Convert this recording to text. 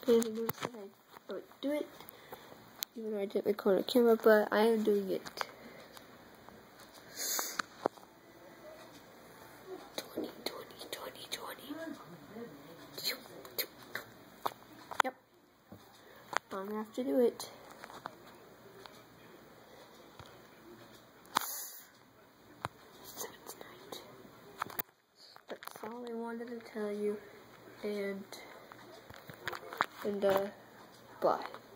And you notice that I don't do it, even though I didn't record on camera, but I am doing it. 20. Yep. I'm gonna have to do it. That's all I wanted to tell you, and bye.